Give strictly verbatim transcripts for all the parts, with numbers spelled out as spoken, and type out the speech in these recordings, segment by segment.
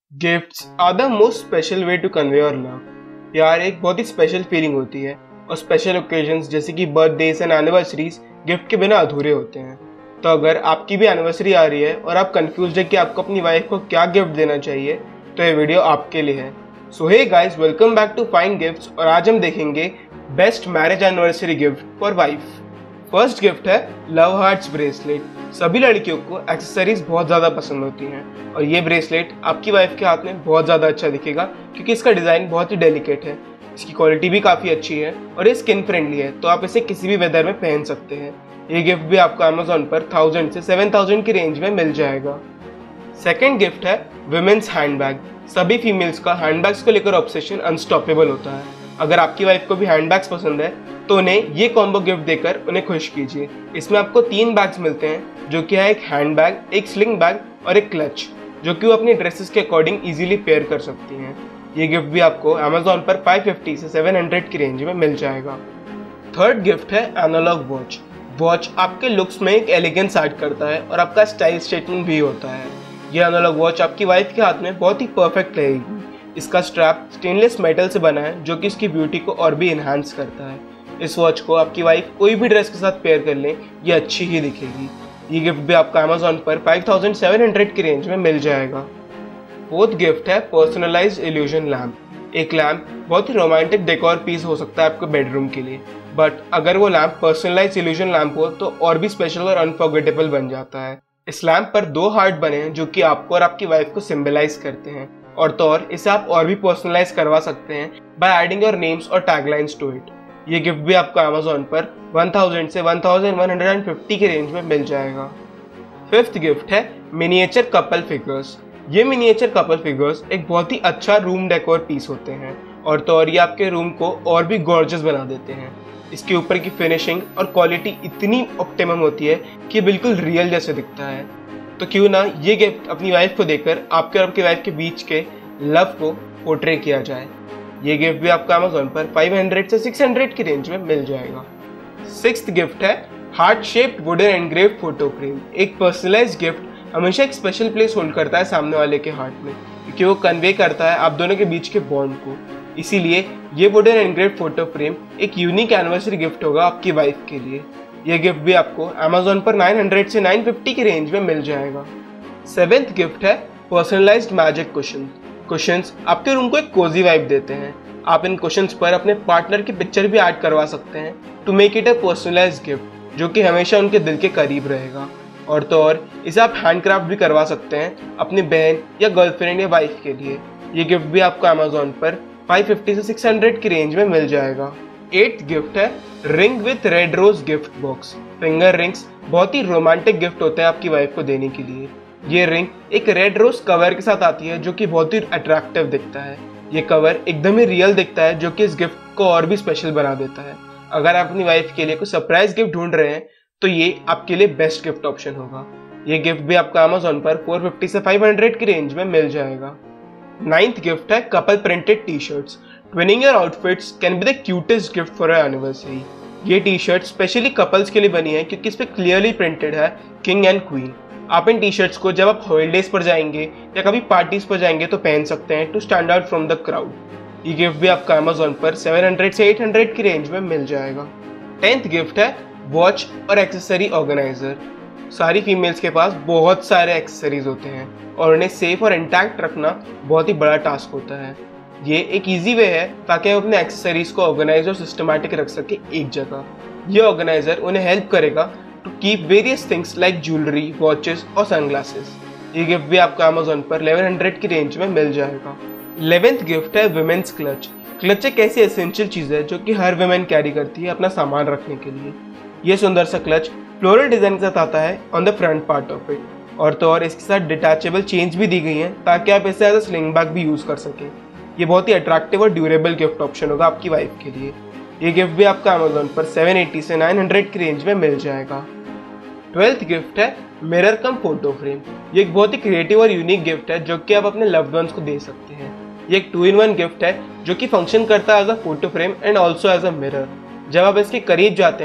Gifts are the most special way to convey your love. प्यार एक बहुत ही special feeling होती है और स्पेशल ओकेजन्स जैसे कि बर्थडेज एंड एनिवर्सरीज गिफ्ट के बिना अधूरे होते हैं। तो अगर आपकी भी एनिवर्सरी आ रही है और आप कंफ्यूज है कि आपको अपनी वाइफ को क्या गिफ्ट देना चाहिए, तो ये वीडियो आपके लिए है। So hey guys, welcome back to fine gifts और आज हम देखेंगे best marriage anniversary gift for wife. First gift है लव हार्ट्स ब्रेसलेट। सभी लड़कियों को एक्सेसरीज बहुत ज़्यादा पसंद होती हैं और ये ब्रेसलेट आपकी वाइफ के हाथ में बहुत ज़्यादा अच्छा दिखेगा क्योंकि इसका डिज़ाइन बहुत ही डेलिकेट है, इसकी क्वालिटी भी काफ़ी अच्छी है और ये स्किन फ्रेंडली है, तो आप इसे किसी भी वेदर में पहन सकते हैं। ये गिफ्ट भी आपको अमेजोन पर थाउजेंड से सेवन थाउजेंड की रेंज में मिल जाएगा। सेकेंड गिफ्ट है विमेंस हैंडबैग। सभी फीमेल्स का हैंडबैग्स को लेकर ऑब्सेशन अनस्टॉपेबल होता है। अगर आपकी वाइफ को भी हैंडबैग्स पसंद है तो उन्हें ये कॉम्बो गिफ्ट देकर उन्हें खुश कीजिए। इसमें आपको तीन बैग्स मिलते हैं जो कि है एक हैंड बैग, एक स्लिंग बैग और एक क्लच, जो कि वो अपनी ड्रेसेस के अकॉर्डिंग इजीली पेयर कर सकती हैं। ये गिफ्ट भी आपको अमेजोन पर फाइव फिफ्टी से सेवन हंड्रेड की रेंज में मिल जाएगा। थर्ड गिफ्ट है एनालॉग वॉच। वॉच आपके लुक्स में एक एलिगेंस ऐड करता है और आपका स्टाइल स्टेटमेंट भी होता है। ये एनालॉग वॉच आपकी वाइफ के हाथ में बहुत ही परफेक्ट रहेगी। इसका स्ट्रैप स्टेनलेस मेटल से बना है जो कि इसकी ब्यूटी को और भी इन्हांस करता है। इस वॉच को आपकी वाइफ कोई भी ड्रेस के साथ पेयर कर लें, ये अच्छी ही दिखेगी। ये गिफ्ट भी आपका अमेजोन पर फाइव थाउजेंड सेवन हंड्रेड की रेंज में मिल जाएगा। फोर्थ गिफ्ट है पर्सनलाइज्ड इल्यूजन लैम्प। एक लैम्प बहुत ही रोमांटिक डेकोर पीस हो सकता है आपके बेडरूम के लिए, बट अगर वो लैम्प पर्सनलाइज्ड इल्यूजन लैम्प हो तो और भी स्पेशल और अनफॉरगेटेबल बन जाता है। इस लैम्प पर दो हार्ट बने हैं जो कि आपको और आपकी वाइफ को सिंबलाइज करते हैं, और तो और इसे आप और भी पर्सनलाइज करवा सकते हैं बाय एडिंग योर नेम्स और टैगलाइंस टू इट। ये गिफ्ट भी आपको अमेजोन पर वन थाउजेंड से one thousand one hundred fifty की रेंज में मिल जाएगा। फिफ्थ गिफ्ट है मिनिएचर कपल फिगर्स। ये मिनिएचर कपल फिगर्स एक बहुत ही अच्छा रूम डेकोर पीस होते हैं, और तो और ये आपके रूम को और भी गॉर्जियस बना देते हैं। इसके ऊपर की फिनिशिंग और क्वालिटी इतनी ऑप्टिमम होती है कि बिल्कुल रियल जैसे दिखता है। तो क्यों ना ये गिफ्ट अपनी वाइफ को देकर आपके और आपकी वाइफ के बीच के लव को पोर्ट्रे किया जाए। ये गिफ्ट भी आपको अमेजोन पर फाइव हंड्रेड से सिक्स हंड्रेड की रेंज में मिल जाएगा। सिक्स्थ गिफ्ट है heart shaped wooden engraved photo frame. एक पर्सनलाइज्ड गिफ्ट हमेशा एक स्पेशल प्लेस होल्ड करता है सामने वाले के हार्ट में, क्योंकि वो कन्वे करता है आप दोनों के बीच के बॉन्ड को। इसीलिए ये वुडन एनग्रेव्ड फोटो फ्रेम एक यूनिक एनिवर्सरी गिफ्ट होगा आपकी वाइफ के लिए। यह गिफ्ट भी आपको अमेजोन पर नाइन हंड्रेड से नाइन फिफ्टी की रेंज में मिल जाएगा। सेवेंथ गिफ्ट है पर्सनलाइज्ड मैजिक कुशन। कुशन्स आपके रूम को एक कोजी वाइब देते हैं। आप इन कुशन्स पर अपने पार्टनर की पिक्चर भी ऐड करवा सकते हैं to make it a personalised gift, जो कि हमेशा उनके दिल के करीब रहेगा। और तो और इसे आप हैंडक्राफ्ट भी करवा सकते हैं अपनी बहन या गर्लफ्रेंड या वाइफ के लिए। ये गिफ्ट भी आपको अमेजोन पर फाइव फिफ्टी से सिक्स हंड्रेड की रेंज में मिल जाएगा। एट्थ गिफ्ट है ring with red rose gift box. Finger rings बहुत ही रोमांटिक गिफ्ट होते हैं आपकी वाइफ को देने के लिए। ये रिंग एक रेड रोज कवर के साथ आती है जो कि बहुत ही अट्रैक्टिव दिखता है। ये कवर एकदम ही रियल दिखता है जो कि इस गिफ्ट को और भी स्पेशल बना देता है। अगर आप अपनी वाइफ के लिए कोई सरप्राइज गिफ्ट ढूंढ रहे हैं तो ये आपके लिए बेस्ट गिफ्ट ऑप्शन होगा। ये गिफ्ट भी आपका अमेजोन पर फोर फिफ्टी से फाइव हंड्रेड की रेंज में मिल जाएगा। नाइन्थ गिफ्ट है couple printed T shirts. Twinning your outfits can be the cutest gift for a anniversary. ये टी शर्ट स्पेशली कपल्स के लिए बनी है क्योंकि इस पे क्लियरली प्रिंटेड है किंग एंड क्वीन। आप इन टी शर्ट्स को जब आप हॉलीडेज पर जाएंगे या कभी पार्टीज पर जाएंगे तो पहन सकते हैं to stand out from the crowd. ये गिफ्ट भी आपका अमेजोन पर सेवन हंड्रेड से एट हंड्रेड की रेंज में मिल जाएगा। टेंथ गिफ्ट है वॉच और एक्सेसरी ऑर्गेनाइजर। सारी फीमेल्स के पास बहुत सारे एक्सेसरीज होते हैं और उन्हें सेफ और इंटैक्ट रखना बहुत ही बड़ा टास्क होता है। ये एक ईजी वे है ताकि हम अपने एक्सेसरीज को ऑर्गेनाइज और सिस्टमैटिक रख सके एक जगह। ये ऑर्गेनाइजर उन्हें हेल्प करेगा to keep various things like jewelry, watches और sunglasses। ये गिफ्ट भी आपको अमेजोन पर इलेवन हंड्रेड की रेंज में मिल जाएगा। इलेवेंथ गिफ्ट है विमेंस क्लच। क्लच एक ऐसी एसेंशियल चीज़ है जो कि हर विमेन कैरी करती है अपना सामान रखने के लिए। ये सुंदर सा क्लच फ्लोरल डिजाइन के साथ आता है on the front part of it, और तो और इसके साथ डिटैचेबल चेंज भी दी गई है ताकि आप इसे एज अ स्लिंग बैग भी यूज़ कर सकें। ये बहुत ही अट्रैक्टिव और ड्यूरेबल गिफ्ट ऑप्शन होगा आपकी वाइफ के लिए। ये गिफ्ट भी आपका अमेजोन पर सेवन एटी से नाइन हंड्रेड की रेंज में मिल जाएगा। ट्वेल्थ गिफ्ट है मिरर कम फोटो फ्रेम। ये एक बहुत ही क्रिएटिव और यूनिक गिफ्ट है जो कि आप अपने लव्ड वंस को दे सकते हैं। ये एक टू इन वन गिफ्ट है जो कि फंक्शन करता है as a photo frame and also as a mirror. जब आप इसके करीब जाते हैं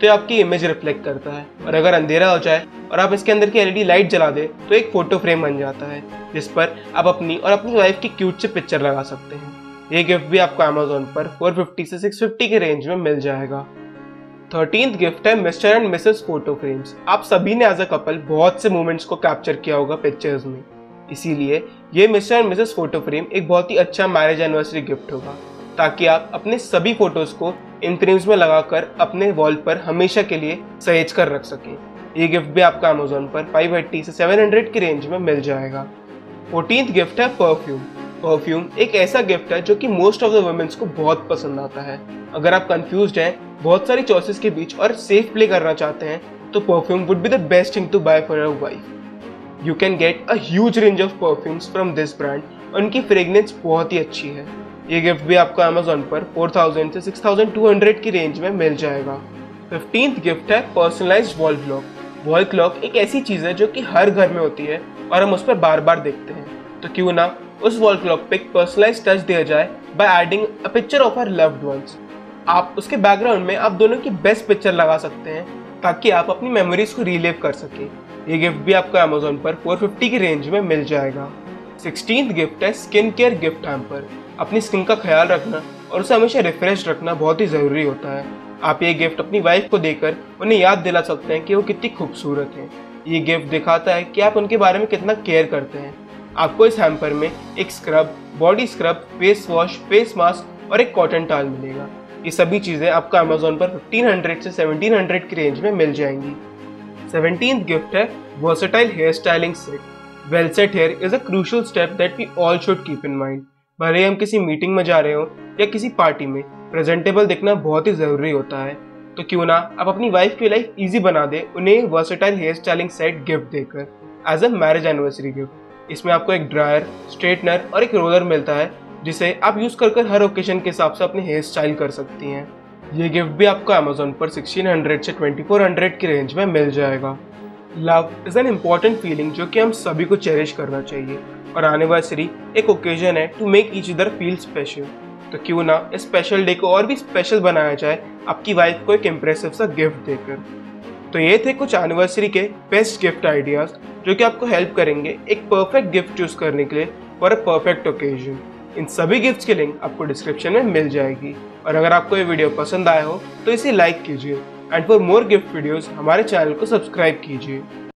तो ये आपकी इमेज रिफ्लेक्ट करता है, और अगर अंधेरा हो जाए और आप इसके अंदर की एलईडी लाइट जला दे तो एक फोटो फ्रेम बन जाता है जिस पर आप अपनी और अपनी वाइफ की क्यूट से पिक्चर लगा सकते हैं। ये गिफ्ट भी आपको अमेज़न पर चार सौ पचास से छह सौ पचास के रेंज में मिल जाएगा। थर्टीन्थ गिफ्ट है Mr and Mrs photo frames. आप सभी ने एज अ कपल बहुत से मोमेंट्स को कैप्चर किया होगा पिक्चर्स में, इसीलिए ये Mr and Mrs photo frame एक बहुत ही अच्छा मैरिज एनिवर्सरी गिफ्ट होगा, ताकि आप अपने सभी फोटोज को इन फ्रेम्स में लगाकर अपने वॉल पर हमेशा के लिए सहेज कर रख सकें। ये गिफ्ट भी आपका अमेज़न पर पाँच सौ अस्सी से सात सौ की रेंज में मिल जाएगा। फोर्टीन्थ गिफ्ट है परफ्यूम। परफ्यूम एक ऐसा गिफ्ट है जो कि मोस्ट ऑफ द वुमेन्स को बहुत पसंद आता है। अगर आप कंफ्यूज्ड हैं बहुत सारी चॉइसेस के बीच और सेफ प्ले करना चाहते हैं तो perfume would be the best thing to buy for your wife. You can get a huge range of perfumes from this brand और उनकी फ्रेग्रेंस बहुत ही अच्छी है। ये गिफ्ट भी आपको अमेज़न पर चार हज़ार से छह हज़ार दो सौ की रेंज में मिल जाएगा। फिफ्टीन्थ गिफ्ट है personalised wall clock. Wall clock एक ऐसी चीज़ है जो कि हर घर में होती है और हम उस पर बार बार देखते हैं, तो क्यों ना उस वॉल क्लॉक पे एक पर्सनलाइज्ड टच दिया जाए by adding a picture of our loved ones. आप उसके बैकग्राउंड में आप दोनों की बेस्ट पिक्चर लगा सकते हैं ताकि आप अपनी मेमोरीज को रिलीव कर सकें। ये गिफ्ट भी आपको अमेज़न पर चार सौ पचास की रेंज में मिल जाएगा। सिक्सटीन्थ गिफ्ट है स्किन केयर गिफ्ट हैम्पर। अपनी स्किन का ख्याल रखना और उसे हमेशा रिफ्रेश रखना बहुत ही ज़रूरी होता है। आप ये गिफ्ट अपनी वाइफ को देकर उन्हें याद दिला सकते हैं कि वो कितनी खूबसूरत है। ये गिफ्ट दिखाता है कि आप उनके बारे में कितना केयर करते हैं। आपको इस हैम्पर में एक scrub, body scrub, face wash, face mask और एक कॉटन टॉवल मिलेगा। ये सभी चीज़ें आपको अमेज़न पर पंद्रह सौ से सत्रह सौ की रेंज में मिल जाएंगी। सेवनटीन्थ गिफ्ट है versatile hair styling set. Well set hair is a crucial step that we all should keep in mind. भले हम किसी मीटिंग में जा रहे हो या किसी पार्टी में, प्रेजेंटेबल दिखना बहुत ही ज़रूरी होता है, तो क्यों ना आप अपनी वाइफ की लाइफ इजी बना दे उन्हें versatile hair styling set gift देकर as a marriage anniversary gift. इसमें आपको एक ड्रायर, स्ट्रेटनर और एक रोलर मिलता है जिसे आप यूज़ कर कर हर ओकेजन के हिसाब से अपने हेयर स्टाइल कर सकती हैं। ये गिफ्ट भी आपको अमेज़न पर सोलह सौ से चौबीस सौ की रेंज में मिल जाएगा। Love is an important feeling जो कि हम सभी को चेरिश करना चाहिए, और एनिवर्सरी एक ओकेजन है to make each other feel special. तो क्यों ना इस स्पेशल डे को और भी स्पेशल बनाया जाए आपकी वाइफ को एक इम्प्रेसिव सा गिफ्ट देकर। तो ये थे कुछ एनिवर्सरी के बेस्ट गिफ्ट आइडियाज़ जो कि आपको हेल्प करेंगे एक परफेक्ट गिफ्ट चूज़ करने के लिए फॉर अ परफेक्ट ओकेजन। इन सभी गिफ्ट्स की लिंक आपको डिस्क्रिप्शन में मिल जाएगी, और अगर आपको ये वीडियो पसंद आया हो तो इसे लाइक कीजिए, and for more gift videos हमारे चैनल को सब्सक्राइब कीजिए।